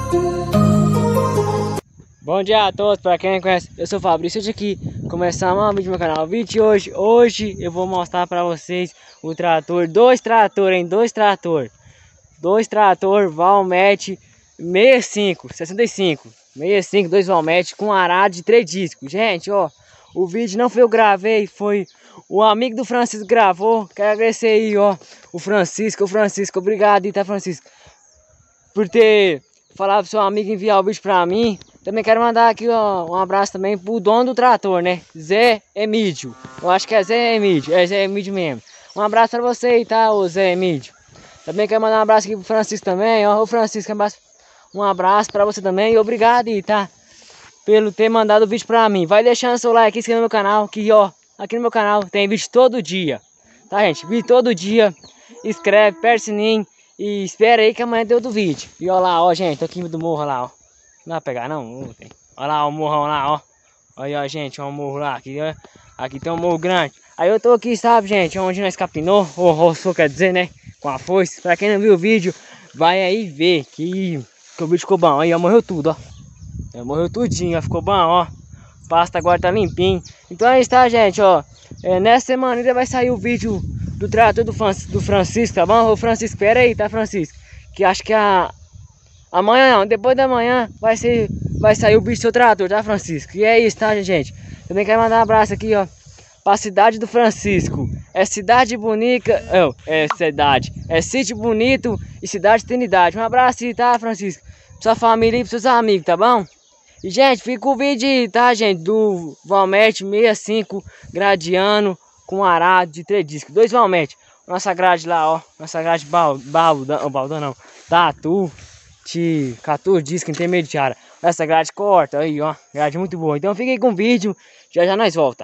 Bom dia a todos, para quem não conhece, eu sou o Fabrício de aqui, começando um vídeo no meu canal. O vídeo de hoje eu vou mostrar para vocês o trator, dois trator, Valmet 65, dois Valmet com arado de 3 discos. Gente, ó, o vídeo não foi eu gravei, foi o amigo do Francisco gravou. Quero agradecer aí, ó, o Francisco, obrigado aí, tá, Francisco, por ter falado pro seu amigo enviar o vídeo pra mim. Também quero mandar aqui, ó, um abraço também pro dono do trator, né? Zé Emídio. Eu acho que é Zé Emídio. É Zé Emídio mesmo. Um abraço pra você aí, tá, ô Zé Emídio. Também quero mandar um abraço aqui pro Francisco também, ó. Ô Francisco, um abraço pra você também. E obrigado aí, tá? Pelo ter mandado o vídeo pra mim. Vai deixando seu like aqui, inscreva no meu canal. Que, ó, aqui no meu canal tem vídeo todo dia. Tá, gente? Vídeo todo dia. Inscreve, aperta o sininho. E espera aí que amanhã tem outro vídeo. E ó lá, ó, gente. Tô aqui do morro lá, ó. Não vai pegar não? Olha lá o morrão lá, ó. Olha, ó, gente, um morro lá. Aqui, ó, aqui tem um morro grande. Aí eu tô aqui, sabe, gente, onde nós capinou, ou roçou, quer dizer, né? Com a foice. Pra quem não viu o vídeo, vai aí ver que o vídeo ficou bom. Aí, ó, morreu tudo, ó. Morreu tudinho, ó, ficou bom, ó. O pasto agora tá limpinho. Então é isso, tá, gente, ó. Nessa semana ainda vai sair o vídeo do trator do Francisco, tá bom? Ô, Francisco, espera aí, tá, Francisco? Que acho que amanhã não, depois da manhã vai sair o vídeo do seu trator, tá, Francisco? E é isso, tá, gente? Também quero mandar um abraço aqui, ó, pra cidade do Francisco. É cidade bonita, é sítio bonito e cidade Trindade. Um abraço aí, tá, Francisco? Pra sua família e pros seus amigos, tá bom? E, gente, fica o vídeo, tá, gente, do Valmet 65 gradiano com arado de 3 discos. 2 Valmet. Nossa grade lá, ó. Nossa grade baldão não. Tatu. 14 discos intermediária. Essa grade corta aí, ó. Grade muito boa. Então fiquem com o vídeo. Já nós volta.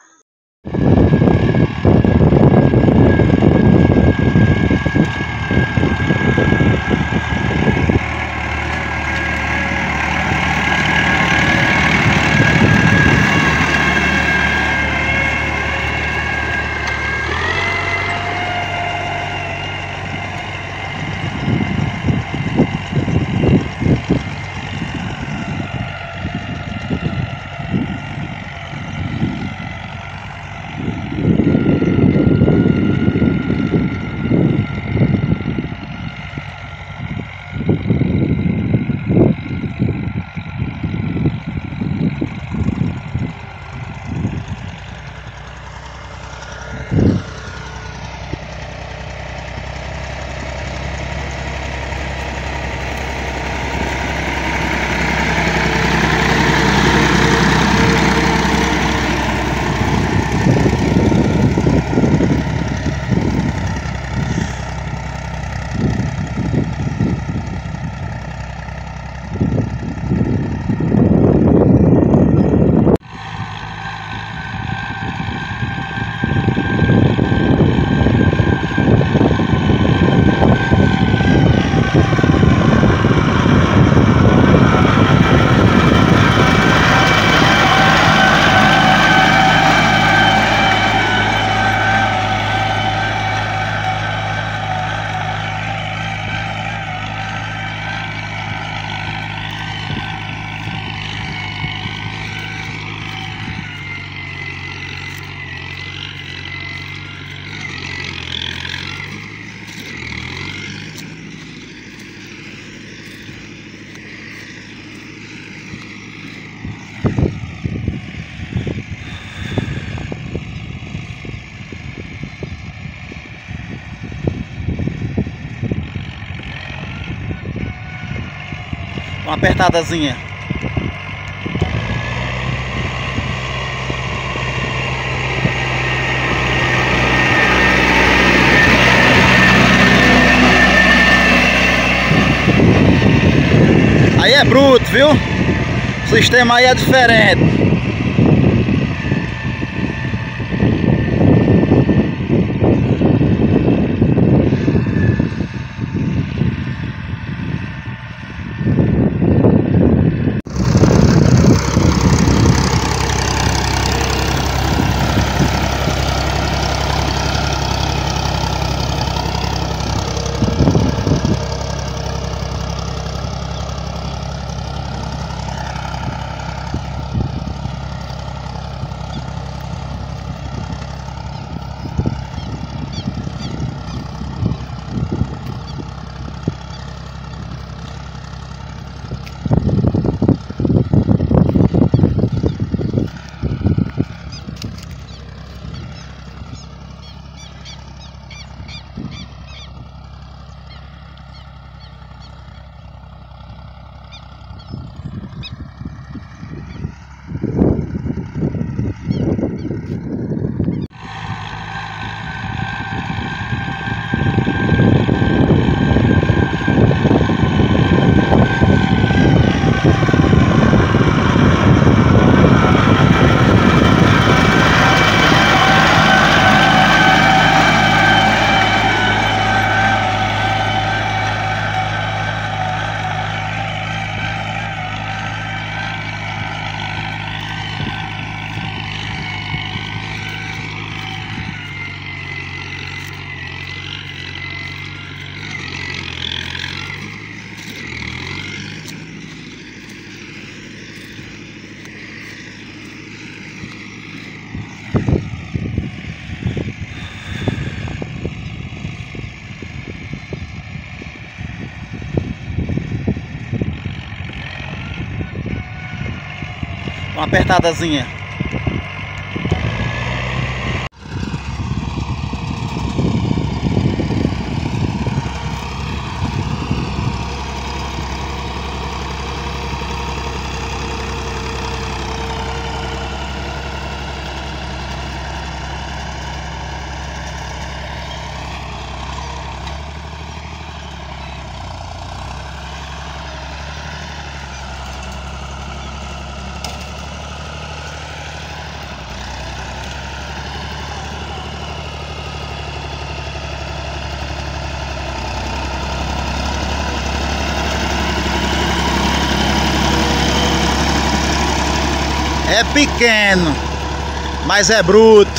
Uma apertadazinha. Aí é bruto, viu? O sistema aí é diferente. Uma apertadazinha. É pequeno, mas é bruto.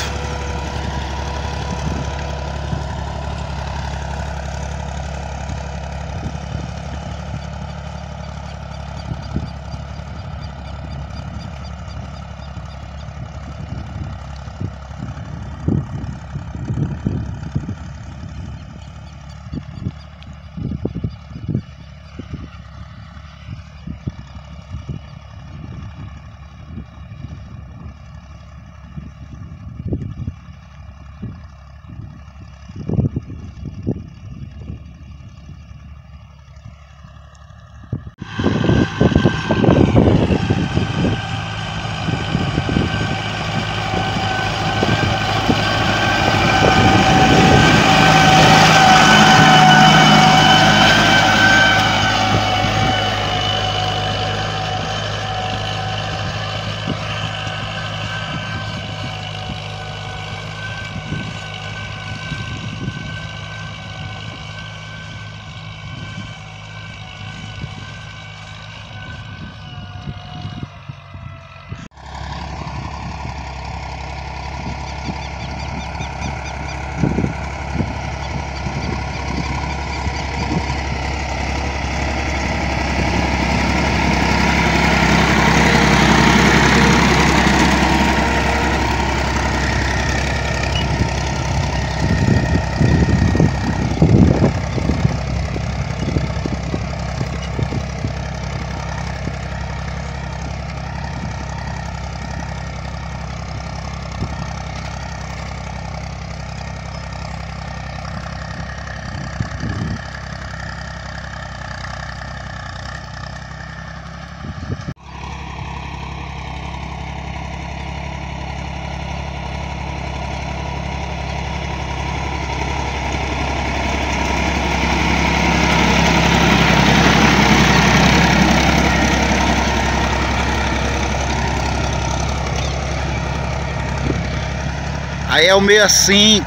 Aí é o 65.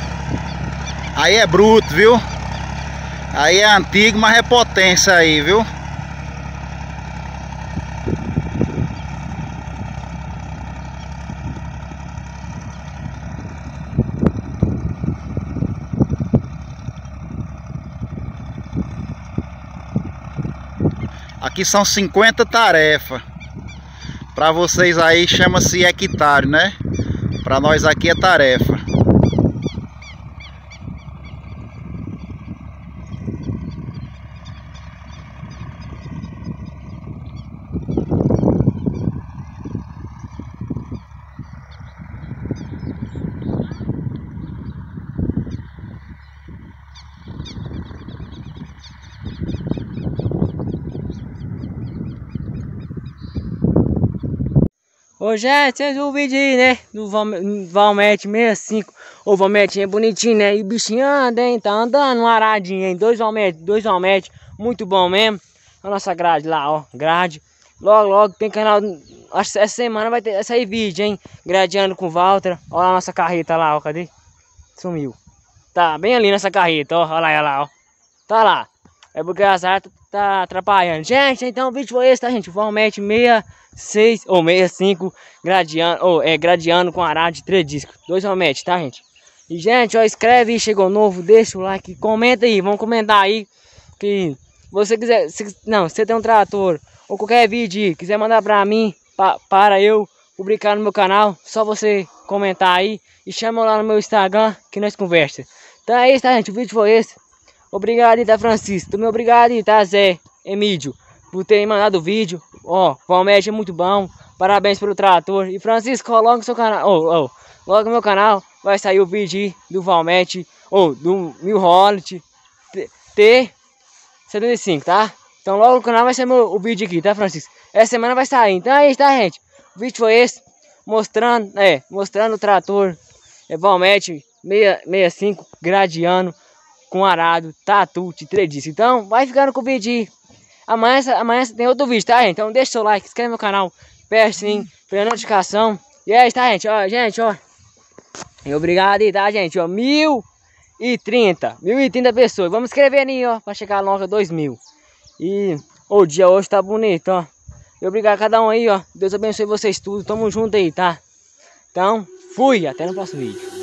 Aí é bruto, viu? Aí é antigo, mas é potência aí, viu? Aqui são 50 tarefas. Para vocês aí chama-se hectare, né? Para nós aqui é tarefa. Ô gente, vocês viram o vídeo aí, né? Do Valmete 65. O Valmetinho é bonitinho, né? E o bichinho anda, hein? Tá andando um aradinho, hein? Dois Valmete. Muito bom mesmo. A nossa grade lá, ó. Grade. Logo tem canal. Acho que essa semana vai ter sair vídeo, hein? Gradeando com o Walter. Olha a nossa carreta lá, ó. Cadê? Sumiu. Tá bem ali nessa carreta, ó. Olha lá, ó. Tá lá. É porque a Zara tá atrapalhando. Gente, então o vídeo foi esse, tá, gente? O Valmete 66 ou 65 gradeando com arado de 3 discos. 2 Valmete, tá, gente? E, gente, ó, escreve aí, chegou novo, deixa o like, comenta aí, vamos comentar aí. Que você quiser, se você tem um trator ou qualquer vídeo aí, quiser mandar pra mim, para eu publicar no meu canal, só você comentar aí e chama lá no meu Instagram que nós conversa. Então é isso, tá, gente? O vídeo foi esse. Obrigado, tá, Francisco? Também obrigado, tá, Zé Emílio, por ter mandado o vídeo. Ó, o Valmete é muito bom. Parabéns pelo trator. E Francisco, coloca no seu canal. Logo no meu canal vai sair o vídeo do Valmet, do New Holland T75, tá? Então logo no canal vai sair o vídeo aqui, tá, Francisco? Essa semana vai sair. Então é isso, tá, gente? O vídeo foi esse, mostrando o trator Valmet 65 gradiano com arado, tatu de 3 discos. Então vai ficando com o vídeo aí. Amanhã tem outro vídeo, tá, gente? Então deixa o seu like, se inscreve no meu canal, aperta o sininho, pela notificação. E é isso, tá, gente? Ó. E obrigado aí, tá, gente? 1030 pessoas. Vamos escrever aí, ó, pra chegar logo a 2000. E o dia hoje tá bonito, ó. E obrigado a cada um aí, ó. Deus abençoe vocês tudo. Tamo junto aí, tá? Então, fui. Até no próximo vídeo.